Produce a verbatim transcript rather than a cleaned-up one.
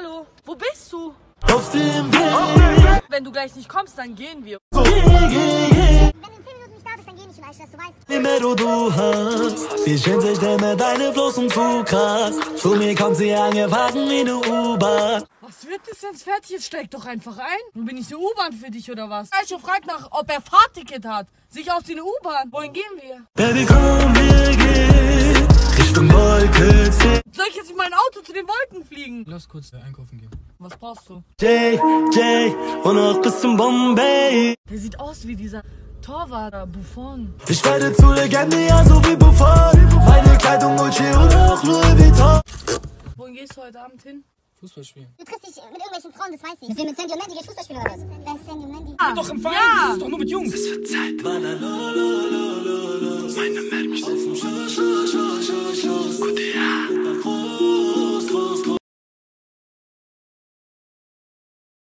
Hallo, wo bist du? Auf dem Weg. Wenn du gleich nicht kommst, dann gehen wir. Geh, geh, geh. Wenn du in zehn Minuten nicht da bist, dann geh nicht in Altstadt, du weißt. Je mehr du du hast, wie schön sich denn mit deine Flossen zu krass. Zu mir kommt sie angefahren wie eine U-Bahn. Was wird das, wenn's fertig ist? Steig doch einfach ein. Dann bin ich eine U-Bahn für dich oder was? Ich fragt nach, ob er Fahrticket hat. Sich aus wie eine U-Bahn. Wohin gehen wir? Baby, komm, wir gehen Richtung Wolkensee. Soll ich jetzt mit meinem Auto zu den Wolken fliegen? Lass kurz einkaufen gehen. Was brauchst du? Jay, Jay, und auch bis zum Bombay. Der sieht aus wie dieser Torwart, Buffon. Ich werde zu Legende, ja, so wie Buffon. Meine Kleidung Gucci und auch Louis Vuitton. Wohin gehst du heute Abend hin? Fußball spielen. Du triffst dich mit irgendwelchen Frauen, das weiß ich. Mit wem? Mit Sandy und Mandy gehst Fußball spielen oder was? Wer ist Sandy und Mandy? Ah, Doch im Verein, ja. das ist doch nur mit Jungs. Es wird Zeit. Meine Merde mich auf dem Schuss, Schuss, Schuss, Schuss, Schuss. Gute Jahr.